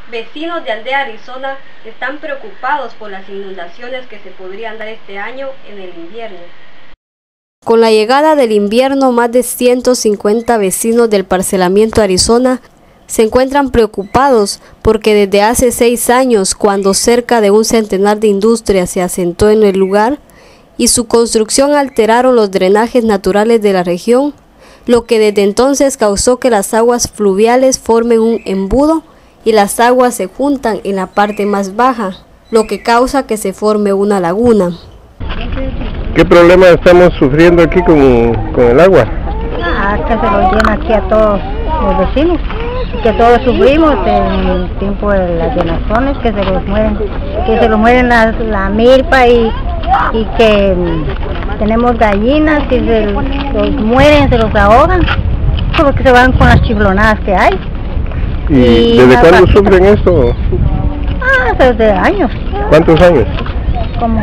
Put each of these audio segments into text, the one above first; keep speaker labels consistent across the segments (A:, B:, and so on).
A: Vecinos de Aldea Arizona están preocupados por las inundaciones que se podrían dar este año en el invierno. Con la llegada del invierno, más de 150 vecinos del parcelamiento Arizona se encuentran preocupados porque desde hace 6 años, cuando cerca de un centenar de industrias se asentó en el lugar y su construcción alteraron los drenajes naturales de la región, lo que desde entonces causó que las aguas fluviales formen un embudo y las aguas se juntan en la parte más baja, lo que causa que se forme una laguna.
B: ¿Qué problema estamos sufriendo aquí con el agua?
C: Que se lo llena aquí a todos los vecinos, que todos sufrimos en el tiempo de las llenazones, que se los mueren la milpa y que tenemos gallinas y los mueren, se los ahogan, porque se van con las chiflonadas que hay.
B: ¿Y desde cuándo sufren esto?
C: Desde años.
B: ¿Cuántos años?
C: Como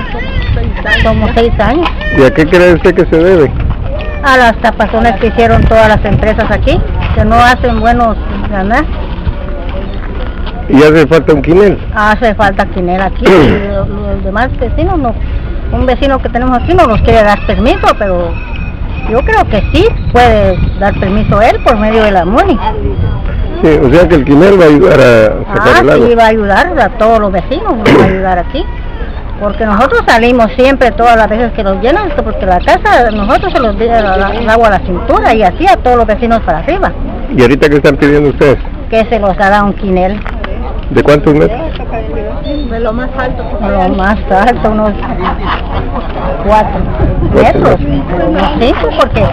C: 6 años.
B: ¿Y a qué cree usted que se debe?
C: A las tapazones que hicieron todas las empresas aquí, que no hacen buenos ganar.
B: ¿Y hace falta un quinel?
C: Hace falta quinel aquí. Los demás vecinos no. Un vecino que tenemos aquí no nos quiere dar permiso, pero yo creo que sí puede dar permiso él por medio de la MUNI.
B: Sí, o sea que el quinel va a ayudar a sacar el agua.
C: Sí, va a ayudar a todos los vecinos, nos va a ayudar aquí. Porque nosotros salimos siempre todas las veces que nos llenan, porque la casa nosotros se los da el agua a la cintura y así a todos los vecinos para arriba.
B: ¿Y ahorita qué están pidiendo ustedes?
C: Que se los haga un quinel.
B: ¿De cuántos metros?
C: De lo más alto. Lo más alto, unos 4 metros, unos 5, porque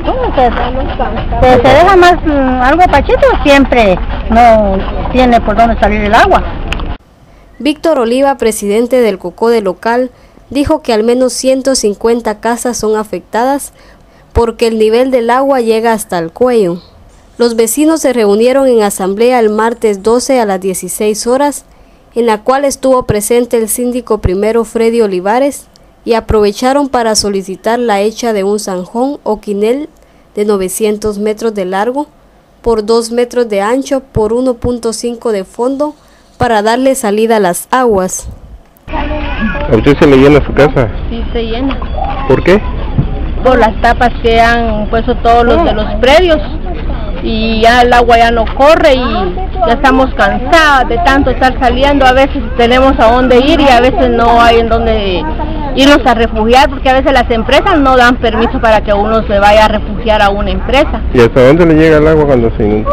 C: se deja más algo pachito, siempre no tiene por dónde salir el agua.
A: Víctor Oliva, presidente del COCODE local, dijo que al menos 150 casas son afectadas porque el nivel del agua llega hasta el cuello. Los vecinos se reunieron en asamblea el martes 12 a las 16 horas, en la cual estuvo presente el síndico primero Freddy Olivares, y aprovecharon para solicitar la hecha de un zanjón o quinel de 900 metros de largo por 2 metros de ancho por 1.5 de fondo para darle salida a las aguas.
B: ¿A usted se le llena su casa?
D: Sí, se llena.
B: ¿Por qué?
D: Por las tapas que han puesto todos los de los predios y ya el agua ya no corre y ya estamos cansadas de tanto estar saliendo. A veces tenemos a dónde ir y a veces no hay en dónde irnos a refugiar, porque a veces las empresas no dan permiso para que uno se vaya a refugiar a una empresa.
B: ¿Y hasta dónde le llega el agua cuando se inunda?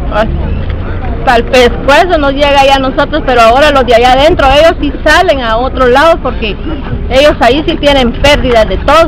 D: Hasta el pescuezo nos llega ya a nosotros, pero ahora los de allá adentro, ellos sí salen a otro lado porque ellos ahí sí tienen pérdidas de todo.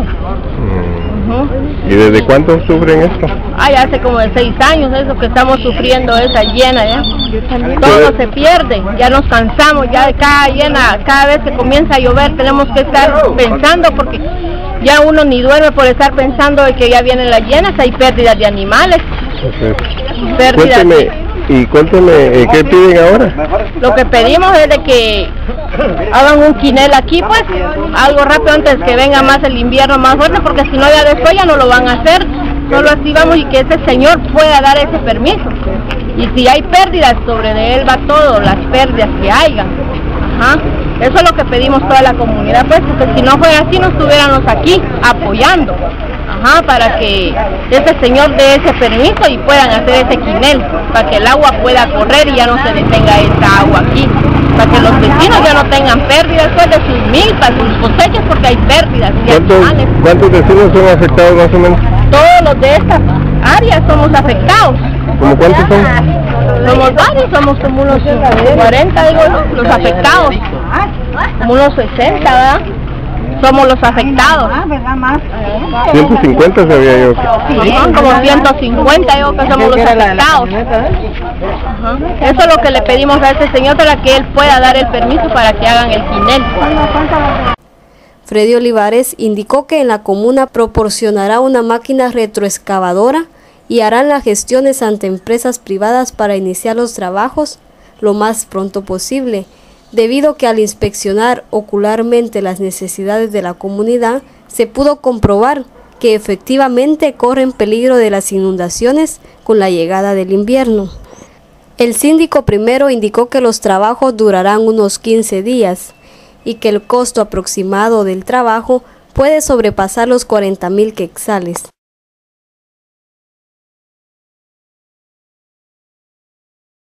B: ¿Y desde cuánto sufren esto?
D: Ya hace como de 6 años eso que estamos sufriendo esa llena ya. Todo se pierde, ya nos cansamos, ya de cada llena, cada vez que comienza a llover tenemos que estar pensando, porque ya uno ni duerme por estar pensando de que ya vienen las llenas, hay pérdidas de animales. Pérdidas.
B: Cuénteme, ¿qué piden ahora?
D: Lo que pedimos es de que hagan un quinel aquí, pues, algo rápido antes que venga más el invierno más fuerte, porque si no ya después ya no lo van a hacer, solo así vamos, y que ese señor pueda dar ese permiso. Y si hay pérdidas, sobre de él va todo, las pérdidas que haya. Eso es lo que pedimos toda la comunidad, pues, porque si no fuera así no estuviéramos aquí apoyando. Para que ese señor dé ese permiso y puedan hacer ese quinel, para que el agua pueda correr y ya no se detenga esta agua aquí, para que los vecinos ya no tengan pérdidas pues, de sus milpas, sus cosechas, porque hay pérdidas de animales.
B: ¿Cuántos vecinos son afectados más o menos?
D: Todos los de estas áreas somos afectados.
B: ¿Cómo cuántos son?
D: Somos varios, somos como unos 40, digo, ¿no? Los afectados, como unos 60, ¿verdad? Somos los afectados.
B: 150 sabía yo.
D: Sí, como 150 yo que somos los afectados. Eso es lo que le pedimos a este señor, para que él pueda dar el permiso para que hagan el quinel.
A: Freddy Olivares indicó que en la comuna proporcionará una máquina retroexcavadora y harán las gestiones ante empresas privadas para iniciar los trabajos lo más pronto posible, debido a que al inspeccionar ocularmente las necesidades de la comunidad, se pudo comprobar que efectivamente corren peligro de las inundaciones con la llegada del invierno. El síndico primero indicó que los trabajos durarán unos 15 días y que el costo aproximado del trabajo puede sobrepasar los 40.000 quetzales.